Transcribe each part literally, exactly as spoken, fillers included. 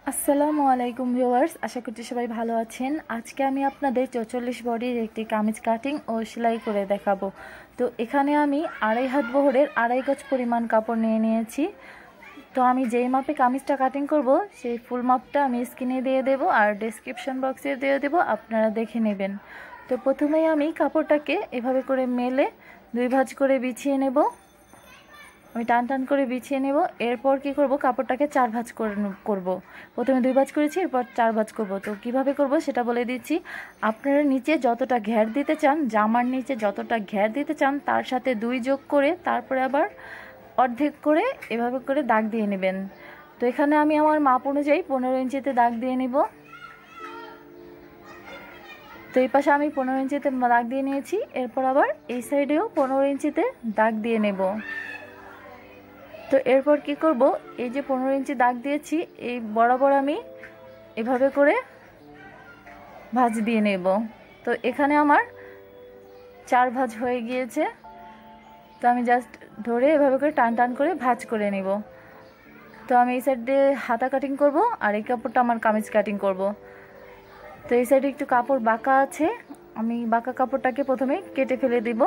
আসসালামু আলাইকুম ভিউয়ার্স, আশা করছি সবাই ভালো আছেন। আজকে আমি আপনাদের চৌচল্লিশ বডির একটি কামিজ কাটিং ও সেলাই করে দেখাবো। তো এখানে আমি আড়াই হাত বহরের আড়াই গজ পরিমাণ কাপড় নিয়ে নিয়েছি। তো আমি যেই মাপে কামিজটা কাটিং করব সেই ফুল মাপটা আমি স্ক্রিনে দিয়ে দেব আর ডেসক্রিপশন বক্সে দিয়ে দেব, আপনারা দেখে নেবেন। তো প্রথমেই আমি কাপড়টাকে এভাবে করে মেলে দুই ভাঁজ করে বিছিয়ে নেব। আমি টান টান করে বিছিয়ে নেব। এরপর কি করব, কাপড়টাকে চার ভাঁজ করে করব। প্রথমে দুই ভাঁজ করেছি, এরপর চার ভাঁজ করব। তো কিভাবে করব সেটা বলে দিচ্ছি। আপনারা নিচে যতটা ঘের দিতে চান, জামার নিচে যতটা ঘের দিতে চান তার সাথে দুই যোগ করে তারপরে আবার অর্ধেক করে এভাবে করে দাগ দিয়ে নেবেন। তো এখানে আমি আমার মাপ অনুযায়ী পনেরো ইঞ্চিতে দাগ দিয়ে নেব। তো এই পাশে আমি পনেরো ইঞ্চিতে দাগ দিয়ে নিয়েছি। এরপর আবার এই সাইডেও পনেরো ইঞ্চিতে দাগ দিয়ে নেব। তো এরপর কি করব, এই যে পনেরো ইঞ্চি দাগ দিয়েছি এই বরাবর আমি এভাবে করে ভাঁজ দিয়ে নেব। তো এখানে আমার চার ভাঁজ হয়ে গিয়েছে। তো আমি জাস্ট ধরে এভাবে করে টান টান করে ভাঁজ করে নেব। তো আমি এই সাইডে হাতা কাটিং করব আর এই কাপড়টা আমার কামিজ কাটিং করব। তো এই সাইডে একটু কাপড় বাঁকা আছে, আমি বাঁকা কাপড়টাকে প্রথমে কেটে ফেলে দিব।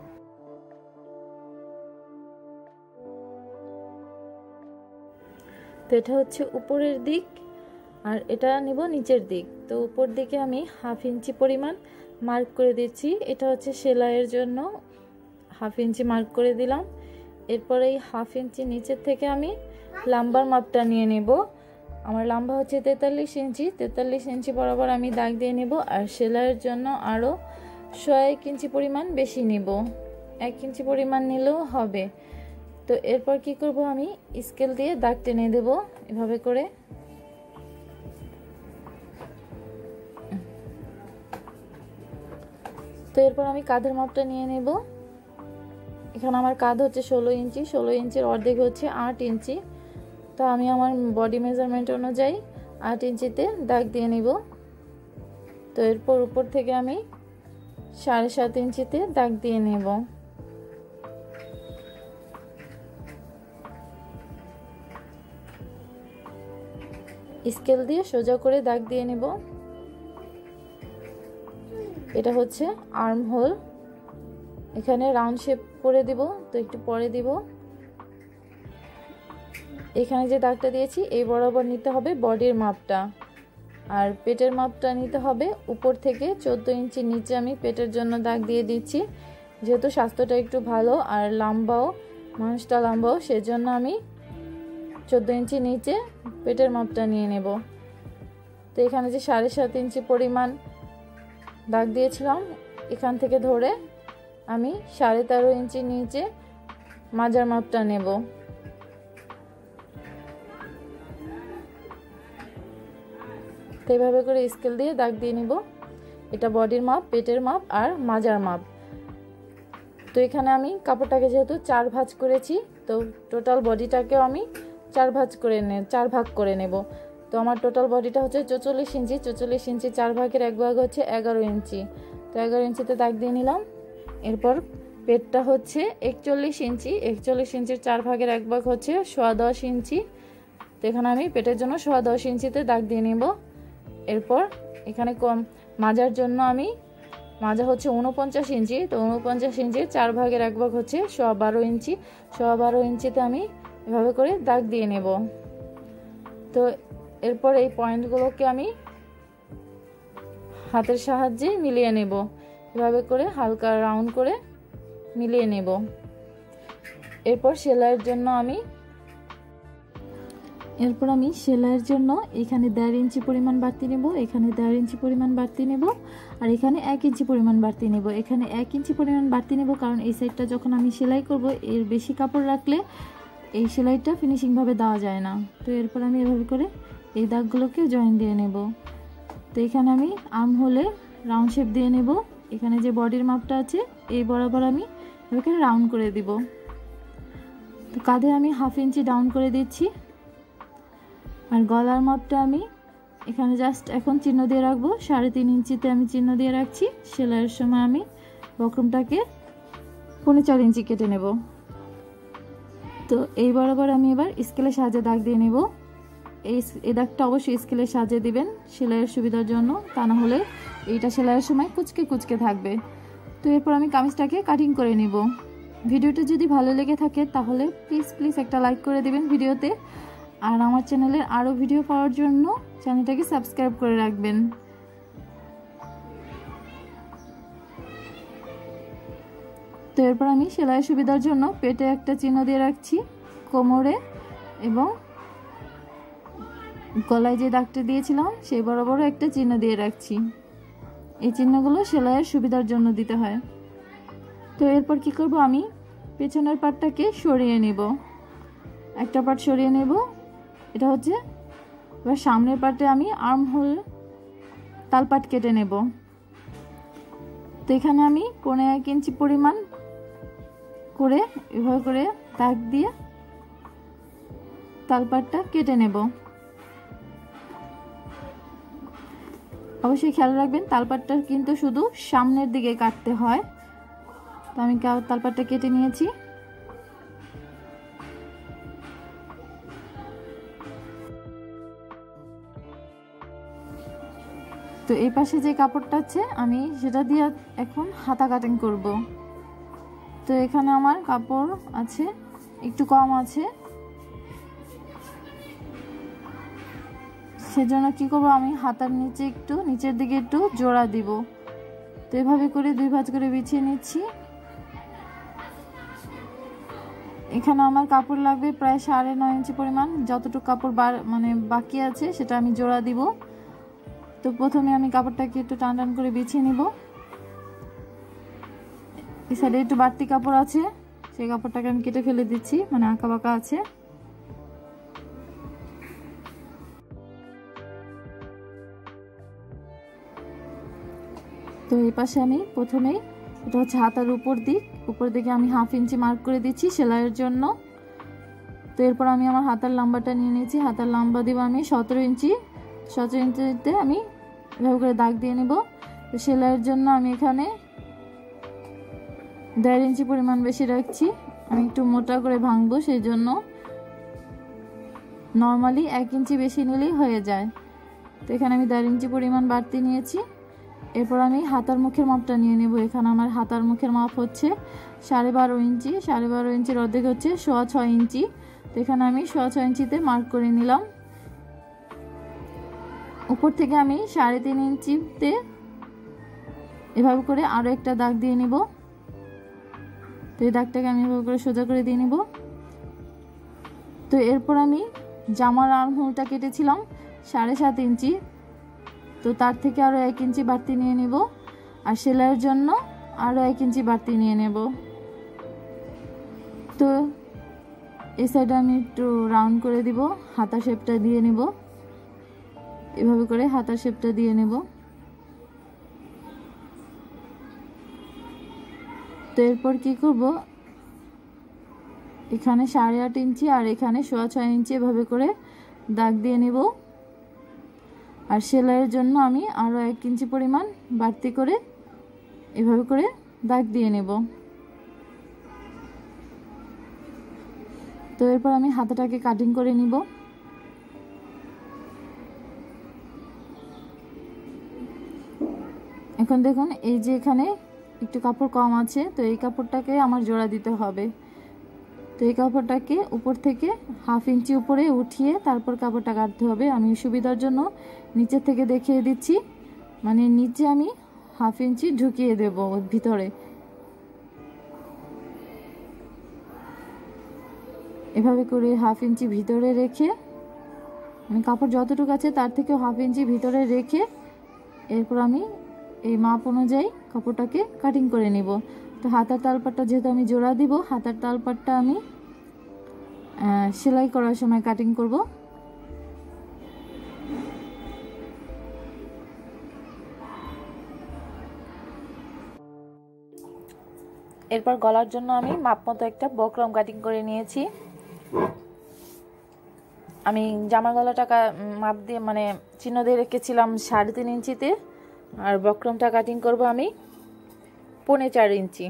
তো এটা হচ্ছে উপরের দিক আর এটা নিব নিচের দিক। তো উপর দিকে আমি হাফ ইঞ্চি পরিমাণ মার্ক করে দিচ্ছি, এটা হচ্ছে সেলাইয়ের জন্য হাফ ইঞ্চি মার্ক করে দিলাম। এরপর এই হাফ ইঞ্চি নিচের থেকে আমি লাম্বার মাপটা নিয়ে নেব। আমার লম্বা হচ্ছে তেতাল্লিশ ইঞ্চি, তেতাল্লিশ ইঞ্চি বরাবর আমি দাগ দিয়ে নেব। আর সেলাইয়ের জন্য আরও শো এক ইঞ্চি পরিমাণ বেশি নেব, এক ইঞ্চি পরিমাণ নিলেও হবে। তো এরপর কি করব, আমি স্কেল দিয়ে দাগ টেনে দেব এভাবে করে। তো এরপর আমি কাঁধের মাপটা নিয়ে নেব। এখানে আমার কাঁধ হচ্ছে ষোলো ইঞ্চি, ষোলো ইঞ্চির অর্ধেক হচ্ছে আট ইঞ্চি। তো আমি আমার বডি মেজারমেন্ট অনুযায়ী আট ইঞ্চিতে দাগ দিয়ে নেব। তো এরপর উপর থেকে আমি সাড়ে সাত ইঞ্চিতে দাগ দিয়ে নেব। স্কেল দিয়ে সোজা করে দাগ দিয়ে নেব। এটা হচ্ছে আর্ম হোল, এখানে রাউন্ড শেপ করে দিব। তো একটু পরে দিব। এখানে যে দাগটা দিয়েছি এই বরাবর নিতে হবে বডির মাপটা, আর পেটের মাপটা নিতে হবে উপর থেকে চোদ্দো ইঞ্চি নিচে। আমি পেটের জন্য দাগ দিয়ে দিচ্ছি, যেহেতু স্বাস্থ্যটা একটু ভালো আর লম্বাও, মানুষটা লম্বাও, সেজন্য আমি চোদ্দো ইঞ্চি নিচে পেটের মাপটা নিয়ে নেব। তো এখানে যে সাড়ে সাত ইঞ্চি পরিমাণ দাগ দিয়েছিলাম, এখান থেকে ধরে আমি সাড়ে তেরো ইঞ্চি নিচে মাজার মাপটা নেব। তো এইভাবে করে স্কেল দিয়ে দাগ দিয়ে নিব। এটা বডির মাপ, পেটের মাপ আর মাজার মাপ। তো এখানে আমি কাপড়টাকে যেহেতু চার ভাঁজ করেছি, তো টোটাল বডিটাকেও আমি চার ভাঁজ করে নে চার ভাগ করে নেব। তো আমার টোটাল বডিটা হচ্ছে চৌচল্লিশ ইঞ্চি, চৌচল্লিশ ইঞ্চি চার ভাগের এক ভাগ হচ্ছে এগারো ইঞ্চি। তো এগারো ইঞ্চিতে দাগ দিয়ে নিলাম। এরপর পেটটা হচ্ছে একচল্লিশ ইঞ্চি, একচল্লিশ ইঞ্চির চার ভাগের এক ভাগ হচ্ছে সোয়া দশ ইঞ্চি। তো এখানে আমি পেটের জন্য সোয়া দশ ইঞ্চিতে দাগ দিয়ে নেব। এরপর এখানে কম মাজার জন্য আমি মাজা হচ্ছে উনপঞ্চাশ ইঞ্চি, তো উনপঞ্চাশ ইঞ্চির চার ভাগের এক ভাগ হচ্ছে সোয়া বারো ইঞ্চি। সোয়া বারো ইঞ্চিতে আমি এভাবে করে দাগ দিয়ে নেব। তো এরপর এই পয়েন্টগুলোকে আমি হাতের সাহায্যে মিলিয়ে নেব, এভাবে করে হালকা রাউন্ড করে মিলিয়ে নেব। এরপর সেলাইয়ের জন্য আমি এরপর আমি সেলাইয়ের জন্য এখানে দেড় ইঞ্চি পরিমাণ বাড়তি নেব, এখানে দেড় ইঞ্চি পরিমাণ বাড়তি নেব, আর এখানে এক ইঞ্চি পরিমাণ বাড়তি নেব। এখানে এক ইঞ্চি পরিমাণ বাড়তি নেব কারণ এই সাইডটা যখন আমি সেলাই করব এর বেশি কাপড় রাখলে এই সেলাইটা ফিনিশিংভাবে দেওয়া যায় না। তো এরপর আমি এভাবে করে এই দাগগুলোকে জয়েন দিয়ে নেব। তো এখানে আমি আর্ম হোলে রাউন্ড শেপ দিয়ে নেব। এখানে যে বডির মাপটা আছে এই বরাবর আমি এভাবে রাউন্ড করে দিব। তো কাঁধে আমি হাফ ইঞ্চি ডাউন করে দিচ্ছি। আর গলার মাপটা আমি এখানে জাস্ট এখন চিহ্ন দিয়ে রাখবো, সাড়ে তিন ইঞ্চিতে আমি চিহ্ন দিয়ে রাখছি। সেলাইয়ের সময় আমি বক্রমটাকে পৌনে চার ইঞ্চি কেটে নেব। তো এই বরাবর আমি এবার স্কেলের সাহায্যে দাগ দিয়ে নেব। এই এই দাগটা অবশ্যই স্কেলে সাজিয়ে দিবেন সেলাইয়ের সুবিধার জন্য, তা না হলে এইটা সেলাইয়ের সময় কুচকে কুচকে থাকবে। তো এরপর আমি কামিজটাকে কাটিং করে নিব। ভিডিওটা যদি ভালো লেগে থাকে তাহলে প্লিজ প্লিজ একটা লাইক করে দিবেন ভিডিওতে, আর আমার চ্যানেলের আরও ভিডিও পাওয়ার জন্য চ্যানেলটাকে সাবস্ক্রাইব করে রাখবেন। তো এরপর আমি সেলাইয়ের সুবিধার জন্য পেটে একটা চিহ্ন দিয়ে রাখছি, কোমরে এবং গলায় যে দাগটা দিয়েছিলাম সেই বরাবর একটা চিহ্ন দিয়ে রাখছি। এই চিহ্নগুলো সেলাইয়ের সুবিধার জন্য দিতে হয়। তো এরপর কি করব, আমি পেছনের পাটটাকে সরিয়ে নেব, একটা পাট সরিয়ে নেব। এটা হচ্ছে এবার সামনের পাটে আমি আর্ম হোল তালপাট কেটে নেব। তো এখানে আমি পনেরো এক ইঞ্চি পরিমাণ করে এভাবে করে দাগ দিয়ে তালপাটটা কেটে নেব। অবশ্যই খেয়াল রাখবেন তালপাটটা কিন্তু শুধু সামনের দিকে কাটতে হয়। তো আমি তালপাটটা কেটে নিয়েছি। তো এই পাশে যে কাপড়টা আছে আমি সেটা দিয়ে এখন হাতা কাটিং করব। তো এখানে আমার কাপড় আছে একটু কম আছে, সেজন্য কি করব, আমি হাতার নিচে একটু নিচের দিকে একটু জোড়া দিব। তো এভাবে করে দুই ভাঁজ করে বিছিয়ে নিচ্ছি। এখানে আমার কাপড় লাগবে প্রায় সাড়ে নয় ইঞ্চি পরিমাণ, যতটুকু কাপড় মানে বাকি আছে সেটা আমি জোড়া দিব। তো প্রথমে আমি কাপড়টাকে একটু টান টান করে বিছিয়ে নিব। এই সাইডে একটু বাড়তি কাপড় আছে, সেই কাপড়টাকে আমি কেটে ফেলে দিচ্ছি, মানে আঁকা বাঁকা আছে। তো এই পাশে আমি প্রথমেই এটা হচ্ছে হাতার উপর দিক, উপর দিকে আমি হাফ ইঞ্চি মার্ক করে দিচ্ছি সেলাইয়ের জন্য। তো এরপর আমি আমার হাতার লম্বাটা নিয়ে নিয়েছি, হাতার লম্বা দিব আমি সতেরো ইঞ্চি। সতেরো ইঞ্চিতে আমি এভাবে করে দাগ দিয়ে নেব। তো সেলাইয়ের জন্য আমি এখানে দেড় ইঞ্চি পরিমাণ বেশি রাখছি, আমি একটু মোটা করে ভাঙবো, সেই জন্য নর্মালি এক ইঞ্চি বেশি নিলেই হয়ে যায়। তো এখানে আমি দেড় ইঞ্চি পরিমাণ বাড়তি নিয়েছি। এরপর আমি হাতার মুখের মাপটা নিয়ে নেব। এখানে আমার হাতার মুখের মাপ হচ্ছে সাড়ে বারো ইঞ্চি, সাড়ে বারো ইঞ্চির অর্ধেক হচ্ছে সোয়া ছয় ইঞ্চি। তো এখানে আমি সোয়া ছয় ইঞ্চিতে মার্ক করে নিলাম। উপর থেকে আমি সাড়ে তিন ইঞ্চিতে এভাবে করে আরও একটা দাগ দিয়ে নিব। তো এই দাগটাকে আমি এভাবে করে সোজা করে দিয়ে নিব। তো এরপর আমি জামার আর্ম হোলটা কেটেছিলাম সাড়ে সাত ইঞ্চি, তো তার থেকে আরও এক ইঞ্চি বাড়তি নিয়ে নেব, আর সেলাইয়ের জন্য আরও এক ইঞ্চি বাড়তি নিয়ে নেব। তো এই সাইডে আমি একটু রাউন্ড করে দিব, হাতা শেপটা দিয়ে নেব, এভাবে করে হাতা শেপটা দিয়ে নেব। তো এরপর কি করব, এখানে সাড়ে আট ইঞ্চি আর এখানে সোয়া ছয় ইঞ্চি এভাবে করে দাগ দিয়ে নেব। আর সেলাইয়ের জন্য আমি আরও এক ইঞ্চি পরিমাণ বাড়তি করে এভাবে করে দাগ দিয়ে নেব। তো এরপর আমি হাতাটাকে কাটিং করে নিব। এখন দেখুন এই যে এখানে একটু কাপড় কম আছে, তো এই কাপড়টাকে আমার জোড়া দিতে হবে। তো এই কাপড়টাকে উপর থেকে হাফ ইঞ্চি উপরে উঠিয়ে তারপর কাপড়টা কাটতে হবে। আমি সুবিধার জন্য নিচে থেকে দেখিয়ে দিচ্ছি, মানে নিচে আমি হাফ ইঞ্চি ঢুকিয়ে দেব ভিতরে। এভাবে করে হাফ ইঞ্চি ভিতরে রেখে, মানে কাপড় যতটুকু আছে তার থেকে হাফ ইঞ্চি ভিতরে রেখে এরপর আমি এই মাপ অনুযায়ী কাপড়টাকে কাটিং করে নেব। তো হাতার তালপাটটা যেহেতু আমি জোড়া দিব, হাতার তালপাটটা আমি সেলাই করার সময় কাটিং করব। এরপর গলার জন্য আমি মাপ মতো একটা বক্রম কাটিং করে নিয়েছি। আমি জামা গলাটা মাপ দিয়ে মানে চিহ্ন দিয়ে রেখেছিলাম সাড়ে তিন ইঞ্চিতে, আর বক্রমটা কাটিং করব আমি পৌনে চার ইঞ্চি।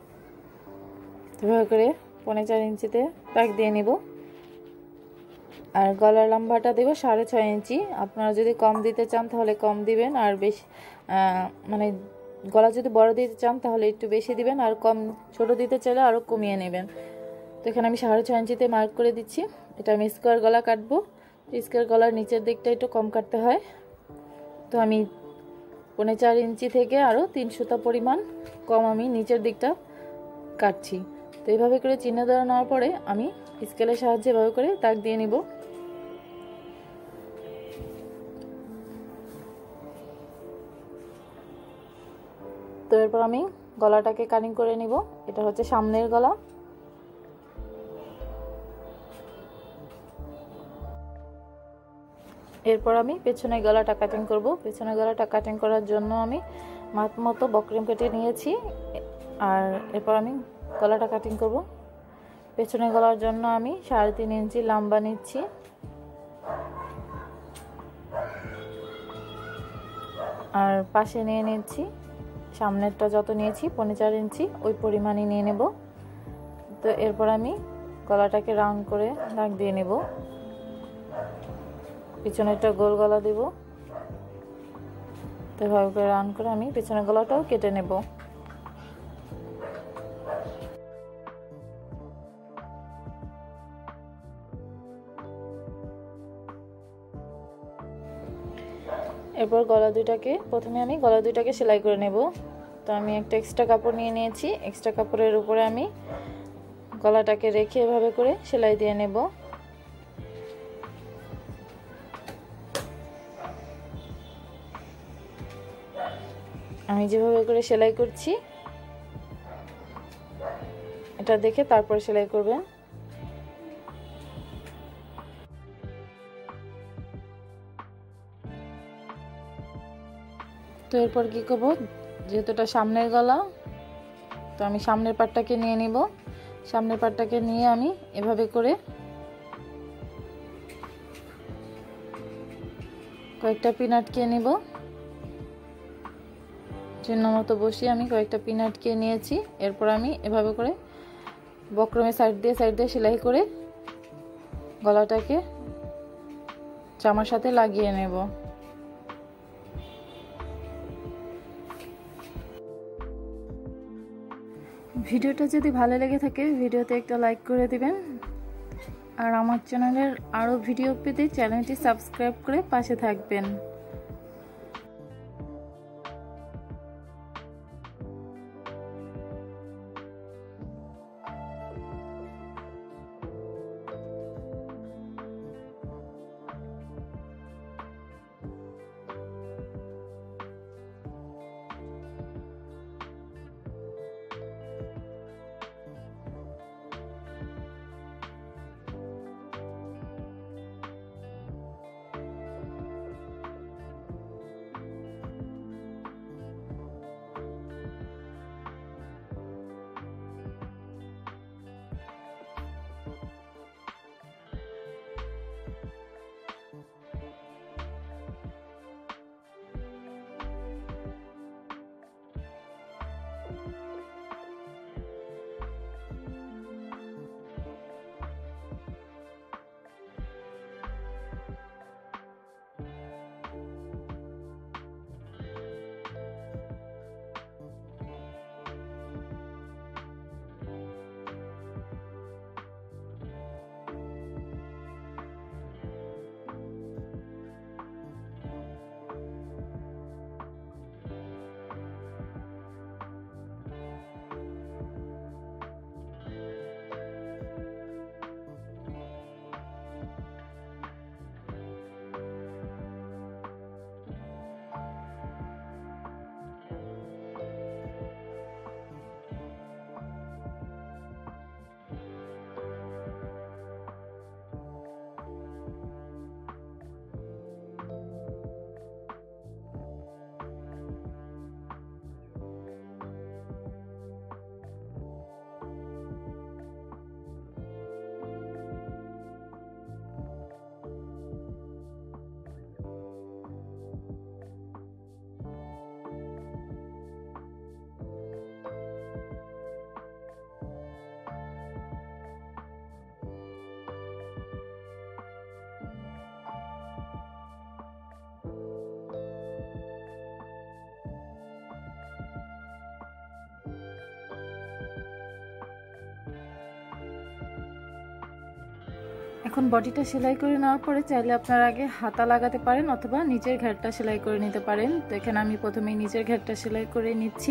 এভাবে করে পৌনে চার ইঞ্চিতে দাগ দিয়ে নিব। আর গলার লম্বাটা দেব সাড়ে ছয় ইঞ্চি। আপনারা যদি কম দিতে চান তাহলে কম দিবেন, আর বেশি মানে গলা যদি বড় দিতে চান তাহলে একটু বেশি দিবেন, আর কম ছোট দিতে চাইলে আরও কমিয়ে নেবেন। তো এখানে আমি সাড়ে ছয় ইঞ্চিতে মার্ক করে দিচ্ছি। এটা আমি স্কোয়ার গলা কাটবো। স্কোয়ার গলার নিচের দিকটা একটু কম কাটতে হয়। তো আমি পৌনে চার ইঞ্চি থেকে আরও তিন সুতা পরিমাণ কম আমি নিচের দিকটা কাটছি। তো এইভাবে করে চিহ্ন দেওয়া নেওয়ার পরে আমি স্কেলের সাহায্যে এভাবে করে দাগ দিয়ে নিব। তো এরপর আমি গলাটাকে কাটিং করে নিব। এটা হচ্ছে সামনের গলা। এরপর আমি পেছনের গলাটা কাটিং করব। পেছনের গলাটা কাটিং করার জন্য আমি মাপ মতো বক্রম কেটে নিয়েছি, আর এরপর আমি গলাটা কাটিং করব। পেছনের গলার জন্য আমি সাড়ে তিন ইঞ্চি লম্বা নিচ্ছি, আর পাশে নিয়ে নিচ্ছি সামনেরটা যত নিয়েছি পৌনে চার ইঞ্চি ওই পরিমাণই নিয়ে নেব। তো এরপর আমি গলাটাকে রাউন্ড করে দাগ দিয়ে নেব। পিছনেরটা গোল গলা দেব। তো এভাবে করে রাউন্ড করে আমি পিছনের গলাটাও কেটে নেব। এরপর গলা দুইটাকে প্রথমে আমি গলা দুইটাকে সেলাই করে নেব। তো আমি একটা এক্সট্রা কাপড় নিয়ে নিয়েছি। এক্সট্রা কাপড়ের উপরে আমি গলাটাকে রেখে এভাবে করে সেলাই দিয়ে নেব। আমি যেভাবে করে সেলাই করছি এটা দেখে তারপর সেলাই করবেন। তো এরপর কি করব, যেহেতু এটা সামনের গলা, তো আমি সামনের পাটটাকে নিয়ে নিব। সামনের পাটটাকে নিয়ে আমি এভাবে করে কয়েকটা পিন আটকিয়ে নিব। চিহ্ন মতো বসিয়ে আমি কয়েকটা পিন আটকিয়ে নিয়েছি। এরপর আমি এভাবে করে বক্রমে সাইড দিয়ে সাইড দিয়ে সেলাই করে গলাটাকে জামার সাথে লাগিয়ে নেব। ভিডিওটা যদি ভালো লেগে থাকে ভিডিওতে একটা লাইক করে দিবেন, আর আমার চ্যানেলের আরও ভিডিও পেতে চ্যানেলটি সাবস্ক্রাইব করে পাশে থাকবেন। এখন বডিটা সেলাই করে নেওয়ার পরে চাইলে আপনারা আগে হাতা লাগাতে পারেন অথবা নিচের ঘেরটা সেলাই করে নিতে পারেন। তো এখানে আমি প্রথমেই নিচের ঘেরটা সেলাই করে নিচ্ছি।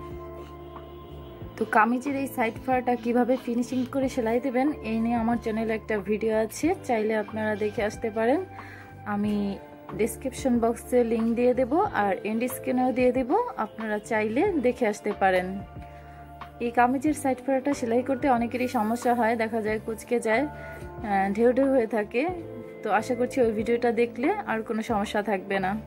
তো কামিজের এই সাইড পার্টটা কিভাবে ফিনিশিং করে সেলাই দেবেন এই নিয়ে আমার চ্যানেলে একটা ভিডিও আছে, চাইলে আপনারা দেখে আসতে পারেন। আমি ডেসক্রিপশন বক্সে লিংক দিয়ে দেব আর এন্ড স্ক্রিনেও দিয়ে দেব, আপনারা চাইলে দেখে আসতে পারেন। এই কামিজের সাইড পার্টটা সেলাই করতে অনেকেরই সমস্যা হয়, দেখা যায় কুচকে যায়, ঢেউ ঢেউ হয়ে থাকে। তো আশা করছি ওই ভিডিওটা দেখলে আর কোনো সমস্যা থাকবে না।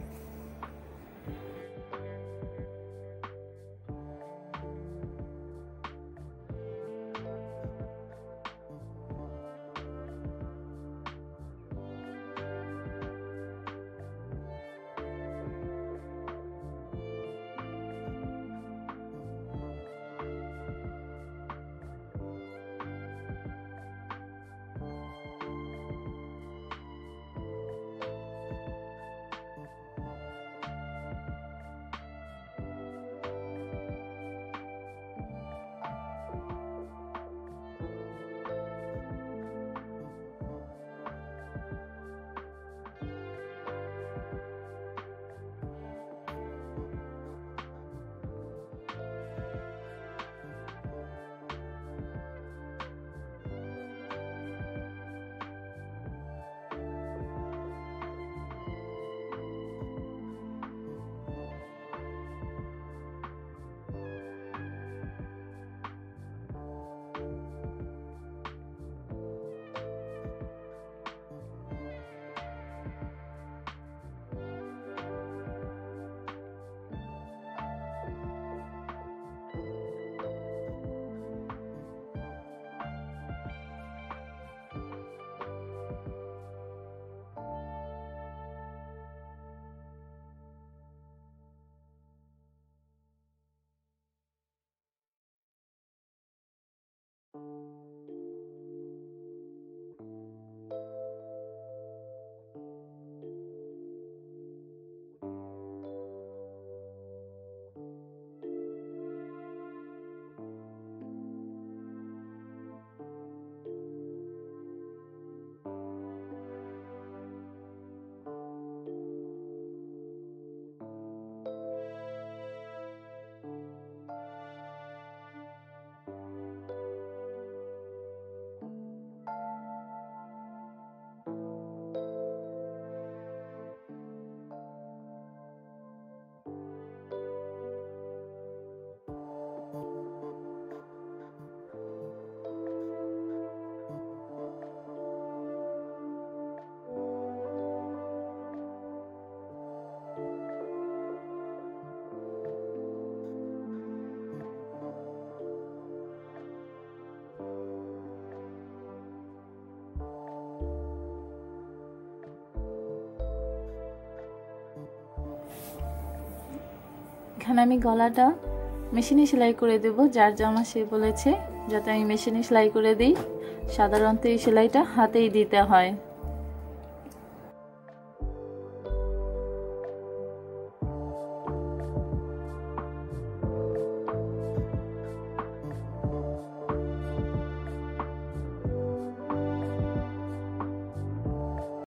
এখানে আমি গলাটা মেশিনে সেলাই করে দেব, যার জামা সে বলেছে যাতে আমি মেশিনে সেলাই করে দিই। সাধারণত এই সেলাইটা হাতেই দিতে হয়।